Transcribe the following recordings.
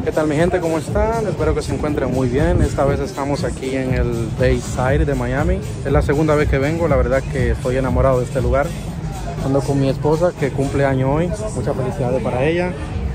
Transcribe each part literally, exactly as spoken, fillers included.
¿Qué tal mi gente? ¿Cómo están? Espero que se encuentren muy bien. Esta vez estamos aquí en el Bayside de Miami. Es la segunda vez que vengo, la verdad que estoy enamorado de este lugar. Ando con mi esposa que cumple año hoy. Muchas felicidades para ella.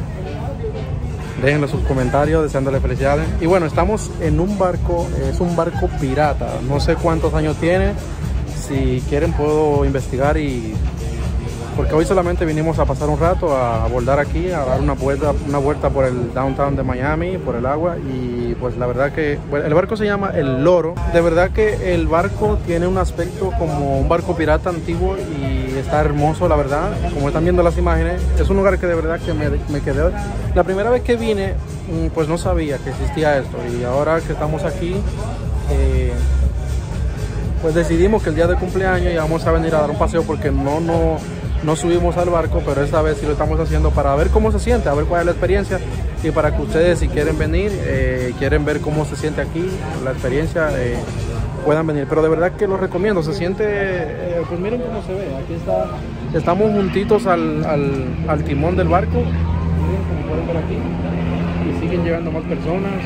Déjenle sus comentarios deseándole felicidades. Y bueno, estamos en un barco, es un barco pirata. No sé cuántos años tiene. Si quieren puedo investigar y... porque hoy solamente vinimos a pasar un rato, a abordar aquí, a dar una vuelta, una vuelta por el downtown de Miami, por el agua. Y pues la verdad que bueno, el barco se llama El Loro. De verdad que el barco tiene un aspecto como un barco pirata antiguo y está hermoso, la verdad. Como están viendo las imágenes, es un lugar que de verdad que me, me quedé. La primera vez que vine, pues no sabía que existía esto. Y ahora que estamos aquí, eh, pues decidimos que el día de cumpleaños íbamos a venir a dar un paseo porque no, no... No subimos al barco, pero esta vez sí lo estamos haciendo para ver cómo se siente, a ver cuál es la experiencia y para que ustedes, si quieren venir, eh, quieren ver cómo se siente aquí, la experiencia, eh, puedan venir. Pero de verdad que lo recomiendo, se siente, eh, pues miren cómo se ve, aquí está, estamos juntitos al, al, al timón del barco, miren como pueden ver aquí, y siguen llegando más personas.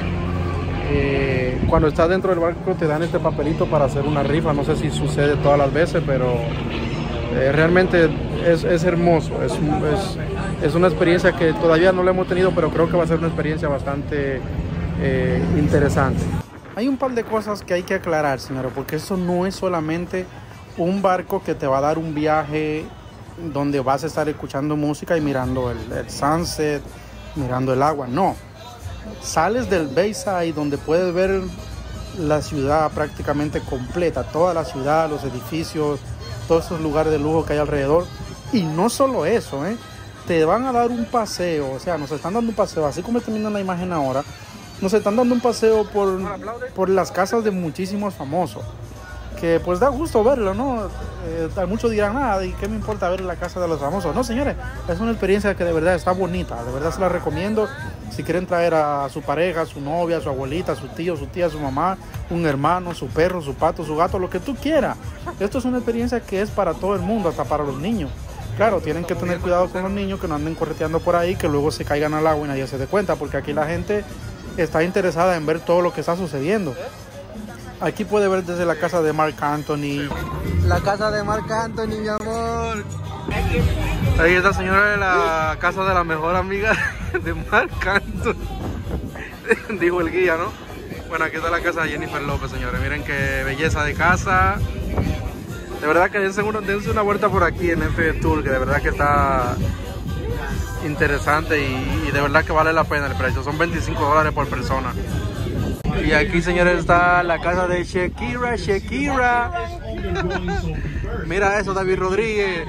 Eh, cuando estás dentro del barco te dan este papelito para hacer una rifa, no sé si sucede todas las veces, pero... Eh, realmente es, es hermoso, es, es, es una experiencia que todavía no la hemos tenido, pero creo que va a ser una experiencia bastante eh, interesante. Hay un par de cosas que hay que aclarar, señora, porque eso no es solamente un barco que te va a dar un viaje donde vas a estar escuchando música y mirando el, el sunset, mirando el agua, no. Sales del Bayside donde puedes ver la ciudad prácticamente completa, toda la ciudad, los edificios, todos esos lugares de lujo que hay alrededor. Y no solo eso, ¿eh? Te van a dar un paseo, o sea, nos están dando un paseo, así como están viendo en la imagen ahora, nos están dando un paseo por, por las casas de muchísimos famosos, que pues da gusto verlo, ¿no? Eh, muchos dirán, ah, ¿y qué me importa ver la casa de los famosos? No, señores, es una experiencia que de verdad está bonita, de verdad se la recomiendo. Si quieren traer a su pareja, a su novia, a su abuelita, a su tío, su tía, su mamá, un hermano, su perro, su pato, su gato, lo que tú quieras. Esto es una experiencia que es para todo el mundo, hasta para los niños. Claro, tienen que tener cuidado con los niños, que no anden correteando por ahí, que luego se caigan al agua y nadie se dé cuenta, porque aquí la gente está interesada en ver todo lo que está sucediendo. Aquí puede ver desde la casa de Marc Anthony. La casa de Marc Anthony, mi amor. Ahí está, señora, de la casa de la mejor amiga de Marc Anthony. Dijo el guía, ¿no? Bueno, aquí está la casa de Jennifer López, señores. Miren qué belleza de casa. De verdad que dense una, dense una vuelta por aquí en este tour, que de verdad que está interesante y, y de verdad que vale la pena el precio. Son veinticinco dólares por persona. Y aquí, señores, está la casa de Shakira, Shakira. Mira eso, David Rodríguez.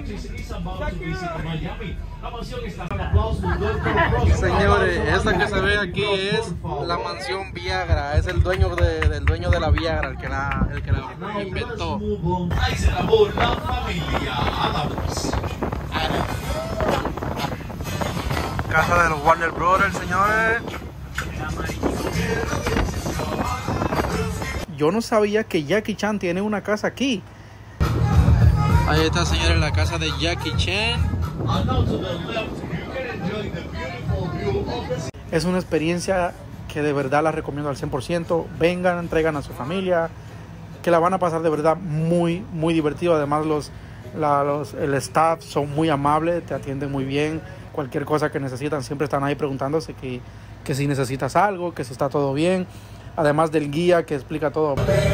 Señores, esta que se ve aquí es la mansión Viagra. Es el dueño de, del dueño de la Viagra, el que la, el que la inventó. Casa de los Warner Brothers, señores. Yo no sabía que Jackie Chan tiene una casa aquí. Ahí está, señores, la casa de Jackie Chan. Es una experiencia que de verdad la recomiendo al cien por ciento. Vengan, traigan a su familia, que la van a pasar de verdad muy, muy divertido. Además, los, la, los, el staff son muy amables, te atienden muy bien. Cualquier cosa que necesitan, siempre están ahí preguntándose que, que si necesitas algo, que si está todo bien. Además del guía que explica todo.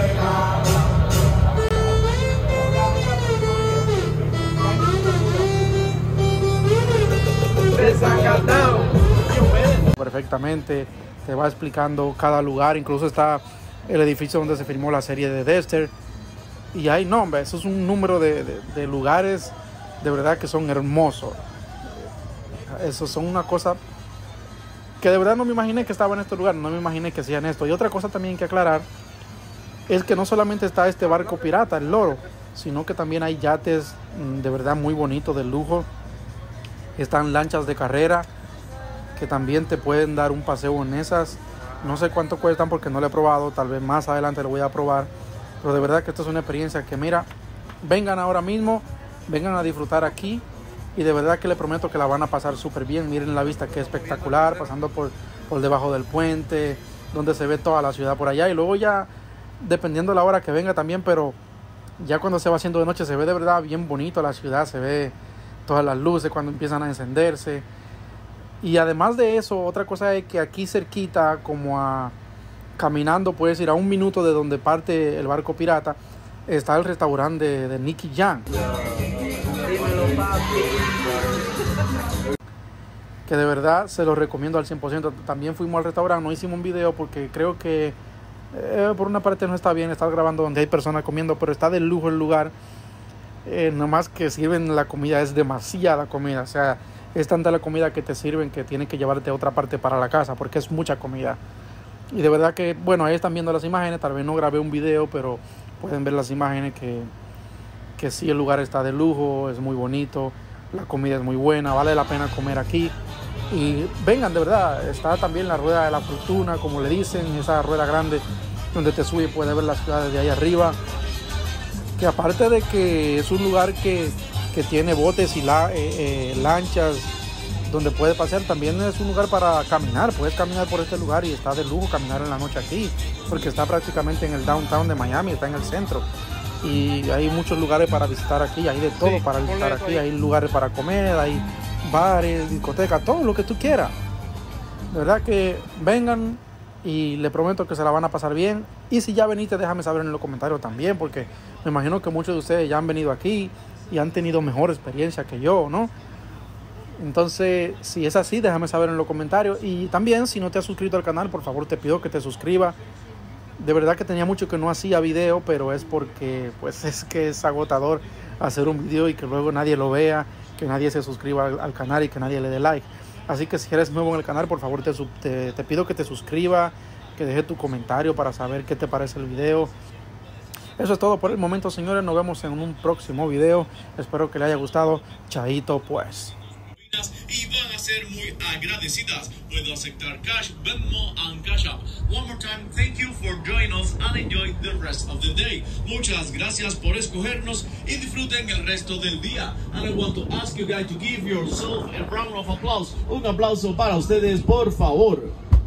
Perfectamente, te va explicando cada lugar. Incluso está el edificio donde se filmó la serie de Dexter. Y hay nombres, eso es un número de, de, de lugares de verdad que son hermosos. Eso son una cosa que de verdad no me imaginé que estaba en este lugar, no me imaginé que hacían esto. Y otra cosa también que aclarar es que no solamente está este barco pirata, el Loro, sino que también hay yates de verdad muy bonitos, de lujo. Están lanchas de carrera que también te pueden dar un paseo en esas. No sé cuánto cuestan porque no lo he probado, tal vez más adelante lo voy a probar. Pero de verdad que esto es una experiencia que, mira, vengan ahora mismo, vengan a disfrutar aquí. Y de verdad que les prometo que la van a pasar súper bien. Miren la vista que es espectacular, pasando por, por debajo del puente, donde se ve toda la ciudad por allá. Y luego ya, dependiendo de la hora que venga también, pero ya cuando se va haciendo de noche se ve de verdad bien bonito la ciudad, se ve todas las luces cuando empiezan a encenderse. Y además de eso, otra cosa es que aquí cerquita, como a caminando, puedes ir a un minuto de donde parte el barco pirata, está el restaurante de, de Nicky Jam. Que de verdad se lo recomiendo al cien por ciento. También fuimos al restaurante, no hicimos un video porque creo que eh, por una parte no está bien estar grabando donde hay personas comiendo, pero está de lujo el lugar. Eh, nomás que sirven la comida, es demasiada comida, o sea, es tanta la comida que te sirven que tienen que llevarte a otra parte para la casa porque es mucha comida. Y de verdad que, bueno, ahí están viendo las imágenes, tal vez no grabé un video, pero pueden ver las imágenes que, que sí, el lugar está de lujo, es muy bonito, la comida es muy buena, vale la pena comer aquí. Y vengan, de verdad, está también la rueda de la fortuna, como le dicen, esa rueda grande donde te sube y puedes ver las ciudades de ahí arriba. Que aparte de que es un lugar que, que tiene botes y la, eh, eh, lanchas donde puedes pasear, también es un lugar para caminar. Puedes caminar por este lugar y está de lujo caminar en la noche aquí, porque está prácticamente en el downtown de Miami, está en el centro. Y hay muchos lugares para visitar aquí, hay de todo sí, para visitar aquí, hay lugares para comer, hay bares, discotecas, todo lo que tú quieras. De verdad que vengan y les prometo que se la van a pasar bien. Y si ya veniste, déjame saber en los comentarios también, porque me imagino que muchos de ustedes ya han venido aquí y han tenido mejor experiencia que yo, ¿no? Entonces, si es así, déjame saber en los comentarios. Y también, si no te has suscrito al canal, por favor te pido que te suscribas. De verdad que tenía mucho que no hacía video, pero es porque pues es que es agotador hacer un video y que luego nadie lo vea, que nadie se suscriba al, al canal y que nadie le dé like. Así que si eres nuevo en el canal, por favor te, te, te pido que te suscribas, que dejes tu comentario para saber qué te parece el video. Eso es todo por el momento, señores. Nos vemos en un próximo video. Espero que les haya gustado. Chaito pues. Y van a ser muy agradecidas. Puedo aceptar Cash, Venmo and Cash App. One more time, thank you for joining us and enjoy the rest of the day. Muchas gracias por escogernos y disfruten el resto del día. And I want to ask you guys to give yourself a round of applause. Un aplauso para ustedes, por favor.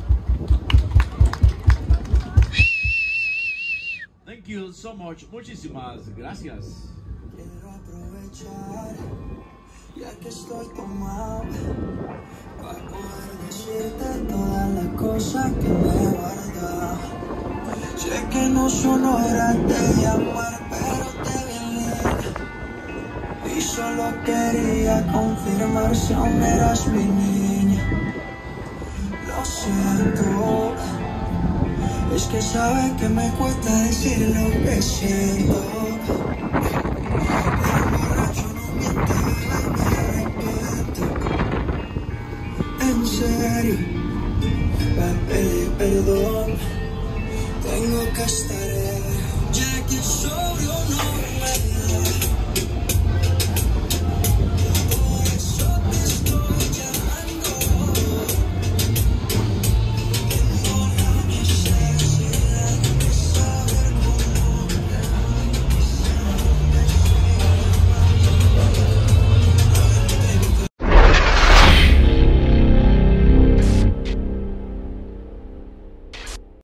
Thank you so much. Muchísimas gracias. Quiero aprovechar, ya que estoy tomado, para poder decirte todas las cosas que me guarda. Sé que no son horas de llamar, pero te vi leer. Y solo quería confirmar si aún eras mi niña. Lo siento, es que sabes que me cuesta decir lo que siento. En serio, para pedir perdón, tengo que estar